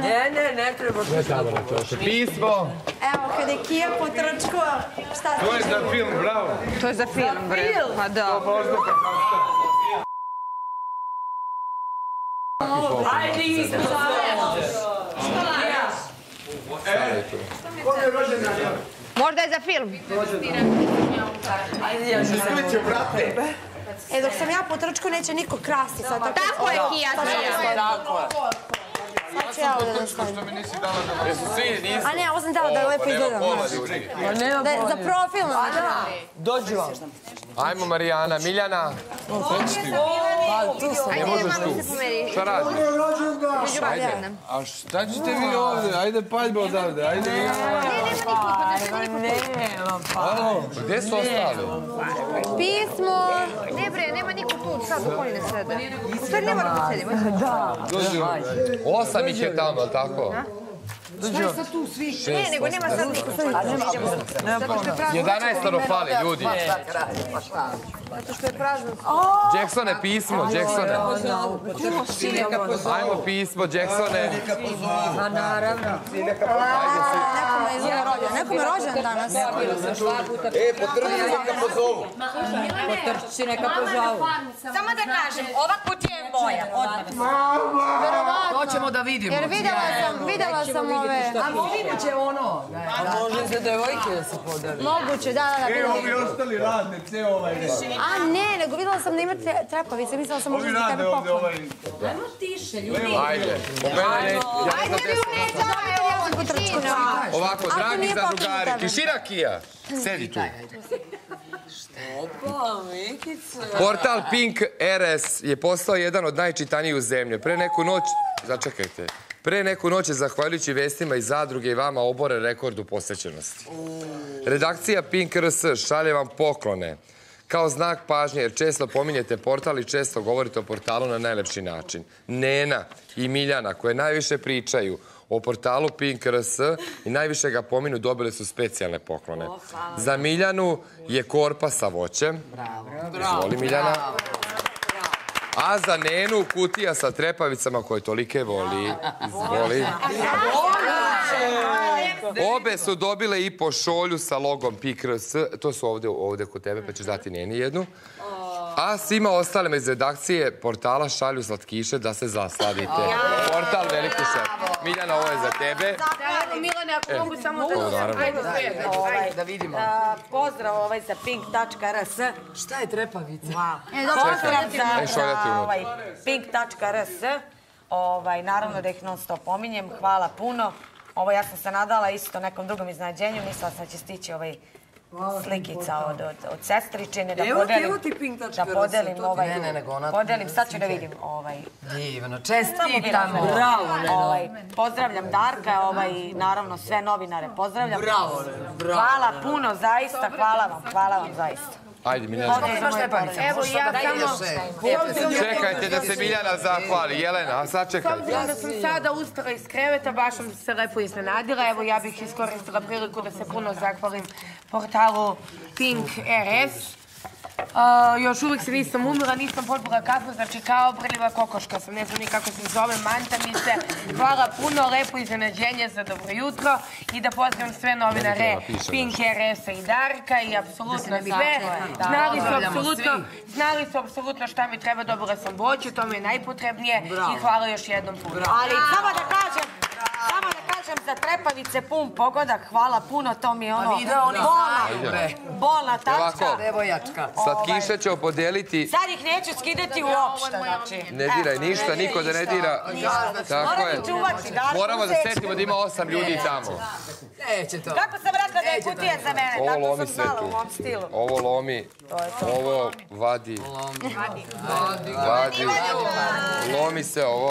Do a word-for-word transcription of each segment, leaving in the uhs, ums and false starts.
Ne, ne, ne treba. Ne tamo na čoše. Pismo. Evo, kada je Kija potrčko, šta ti? To je za film, bravo. To je za film, bre. Pa da. Ajde, isto Možda je za film. Ajde, ja ću se E, dok sam ja potrčko, neće niko krasti. Tako je, Kija. Sad ću ja ovdje da stavim. Jesu svi, nisu? A ne, ovo sam dala da lepo izgledam. Za profil nam treba. Dođi vam. Ajmo, Marijana. Miljana. Ne možeš tu. Šta radi? Ajde. A šta ćete vi ovdje? Ajde paljba odavde, ajde. Gdje su ostali? Pismo. Ne bre, nema niko tu, sad dok oni ne sede. U stvari ne mora da sedimo. Dođi ovdje. Osam ih je tamo, tako? Šta je sad tu svi? Ne, nego nema sad niko sedi. Jedanaestoro fali, ljudi. Zato što je prazno. Jacksone, pismo, Jacksone. Ajmo pismo, Jacksone. A naravno. Nekome je rođen danas. E, potrči neka pozovu. Potrči neka pozovu. Samo da kažem, ova kutija je moja. To ćemo da vidimo. Jer videla sam, videla sam ove... A moguće ono. A može za devojke da se podari. Moguće, da, da, da. E, ovi ostali radne, ceo ovaj red. A ne, nego videla sam da ima trepavice, mislila sam možda za tebe poklon. Ajmo tiše, ljudi. Ajde. Po mene ne... Ajde, vi umeđu, ja sam potrčkuna. Ovako, dragi zadrugari. Tišina, Kija. Sedi tu. Opa, Mikica. Portal Pink R S je postao jedan od najčitanijih u zemlji. Pre neku noć... Začekajte. Pre neku noć je, zahvaljujući vestima iz zadruge i vama, obore rekord u posjećenosti. Redakcija Pink R S šalje vam poklone. Kao znak pažnje, jer često pominjete portal i često govorite o portalu na najlepši način. Nena i Miljana, koje najviše pričaju o portalu Pink R S i najviše ga pominu, dobili su specijalne poklone. Za Miljanu je korpa sa voćem. Izvoli, Miljana. A za Nenu kutija sa trepavicama koje tolike voli. Izvoli. Obe su dobile i pošolju sa logom Pink R S. To su ovdje, ovdje kod tebe, pa ćeš dati Neni jednu. A svima ostalima iz redakcije portala šalju slatkiše da se zasladite. Portal Veliki šef. Miljana, ovo je za tebe. Evo, Milane, ako mogu samo da... Ajde, da vidimo. Pozdrav ovaj za pink tačka r s. Šta je trepavica? Pozdrav E, šoljati za unutra. pink tačka r s. Naravno da ih non stop pominjem. Hvala puno. Ovo ja sam se nadala isto nekom drugom iznenađenju. Mislila sam da će stići ovaj slikica od sestričine, da podelim ovaj, podelim, sad ću da vidim ovaj. Divno, čestitam. Bravo, pozdravljam Darka, naravno sve novinare pozdravljam. Bravo, bravo. Hvala puno, zaista, hvala vam, hvala vam zaista. Ajde, Miljana. Evo ja samo... Čekajte da se Miljana zahvali. Jelena, a sad čekajte. S obzirom da sam sada ustala iz kreveta, baš sam se lepo iznenadila. Evo, ja bih iskoristila priliku da se puno zahvalim portalu Pink R S. Još uvijek se nisam umila, nisam popila kafu, znači kao brljiva kokoška sam, ne znam ni kako se zove, manta mi se. Hvala puno, lepo iznenađenje za dobro jutro i da pozdravim sve novinare Pink R S-a i Darka i apsolutno sve. Znali su apsolutno, znali su apsolutno šta mi treba, dobila sam voće, to mi je najpotrebnije i hvala još jednom puno. Ali samo da kažem, samo da kažem za trepavice pun pogodak, hvala puno, to mi je ono bolna, bolna tačka. Devojačka. Slatkiše ćemo podijeliti... Sad ih neću skidati uopšte, znači. Ne diraj ništa, niko da ne dira. Tako je. Moramo da setimo da ima osam ljudi tamo. Neće to. Kako sam rekla da je kutija za mene, tako sam znala u mom stilu. Ovo lomi, ovo vadi. Vadi. Lomi se ovo.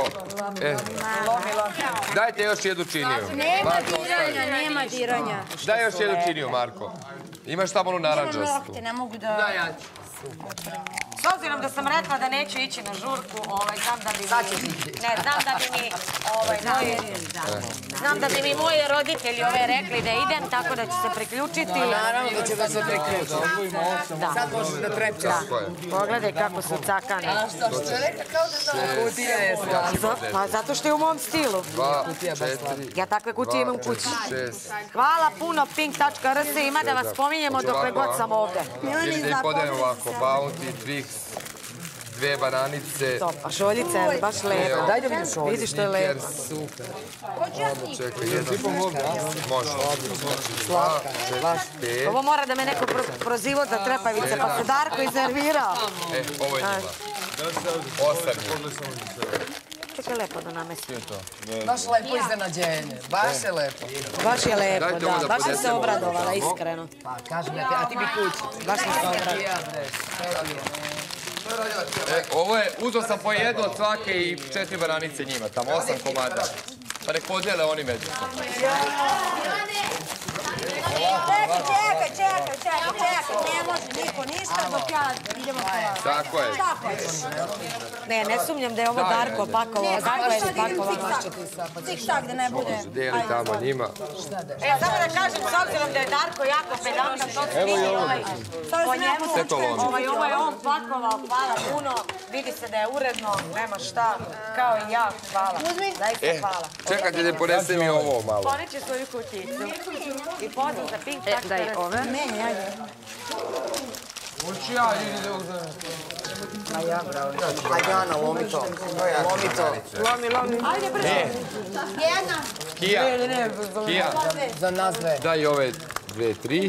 Dajte još jednu činiju. Nema diranja, nema diranja. Daj još jednu činiju, Marko. Imaš tamo onu naranđastu. Nemam nokte, ne mogu da... Da, ja ću. S obzirom da sam rekla da neću ići na žurku, ovaj, znam da bi mi... Ne, znam da bi mi, ovaj, moji... Znam da bi mi moji roditelji ove rekli da idem, tako da ću se priključiti. Naravno da će da se priključiti. Sad možeš da trepćeš. Pogledaj kako su cakane. A što što je rekla kao da da kutija je slatko. Pa zato što je u mom stilu. Dva, četiri, Ja takve kutije imam u kući. šest. Hvala puno pink tačka r s, ima da vas spominjemo dokle god sam ovde. Ili da ih podajem ovako, Bounty, Twix, dve bananice, A šoljica je baš lepa. Daj da vidim šolju. Vidi što je lepa. super. Onda čekaj, jedna, može. Dva, četiri, pet. Ovo mora da me neko pro- prozivao za trepavice, pa se Darko iznervirao. E, ovo je njima. Osam je. Čekaj, lepo da namesti. Baš lepo iznenađenje. Baš je lepo. Baš je lepo, Dajte ovo da. da Baš sam se podnesemo. obradovala, iskreno. Pa kaži mi, a ti bi kući. Baš sam se obradovala. Ja, bre, šta je radio? E, ovo je, uzeo sam po jednu od svake i četiri bananice njima, tamo osam komada. Pa nek podijele oni među. Čekaj, čekaj, čekaj, čekaj, čekaj, ne može niko ništa dok ja idemo polako. Tako je. Šta hoćeš? Ne, ne sumnjam da je ovo Darko pakovao. Darko je pakovao. Cik-tak da ne bude. Dijeli tamo njima. E, samo da kažem, s obzirom da je Darko jako pedantan, to se vidi ovaj, po njemu. Sve to loži. Ovaj, ovo je on pakovao, hvala puno. Vidi se da je uredno, nema šta. Kao i ja, hvala. Zaista E, hvala. čekajte da ponesem i ovo malo. Poneće svoju kuticu. I pozdrav za pink tak. Daj ove. Meni, ajde. Hoću ja, idi da uzem. Ajde, Ana, lomi to. Lomi to. Lomi, lomi. Ajde, brzo. Jedna. Kija, Kija, Za nas dve. daj ove dve, tri.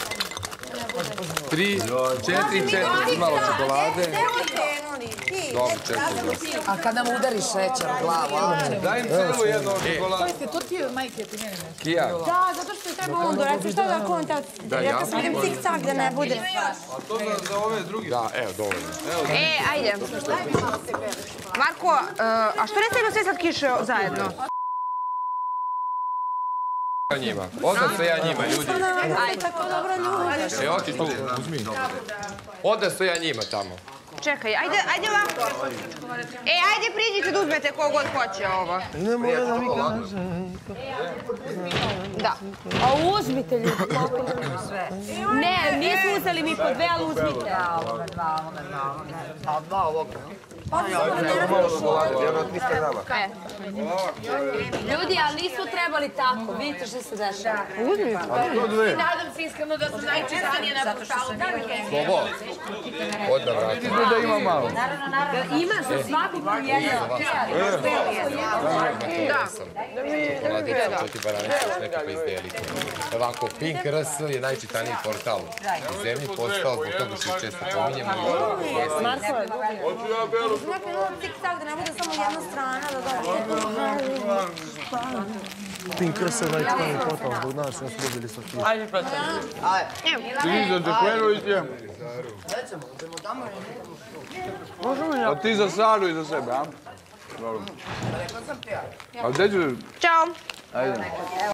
Tri, četiri, četiri, malo čokolade. Nemoj krenuli. Ti. Dobro, četiri. A kada mu udari šećer u glavu, a? Daj im celu jednu od čokolade. To ti je majke, ti mene. Kija, Da, zato što je treba on do rekli šta da konta. da ja. Rekla sam idem cik-cak da ne bude. A to za, za ove druge. Da, evo, dovoljno. E, ajde. Marko, e, a što ne stavimo sve slatkiše zajedno? Njima. Odda se ja njima, ljudi. Ajde, tako dobro ljudi. E, oči tu, uzmi. Odda se ja njima tamo. Čekaj, ajde, ajde ovako. E, ajde priđite da uzmete kogod hoće ovo. Ne mora da mi kaže. Da. A uzmite ljudi, koliko imamo sve. Ne, nismo uzeli mi po dve, ali uzmite. Dva ovoga, dva ovoga, dva ovoga. A dva ovoga. E. Ljudi, ali nisu trebali tako. Vidite što se dešava. Nadam se iskreno da sam najčistanije na portalu. Slobo, odda vrati. Vidite da ima malo. Ima za svakog po jedno. Da. Čokoladica, četiri bananice, nekako izdelite. Ovako, Pink R S je najčitaniji portal u zemlji, postao zbog toga što ih često pominjemo. Hoću ja belu. Znate, ono cik-tak da ne bude samo jedna strana da dobro. Pink R S je najčitaniji portal zbog nas, smo dobili slatkiše. Ajde, prosim. Ti za Džekvenu i ti. Nećemo, idemo tamo. A ti za Saru i za sebe, a? Dobro. Rekla sam ti ja. A gde ću? Ćao. Ajde.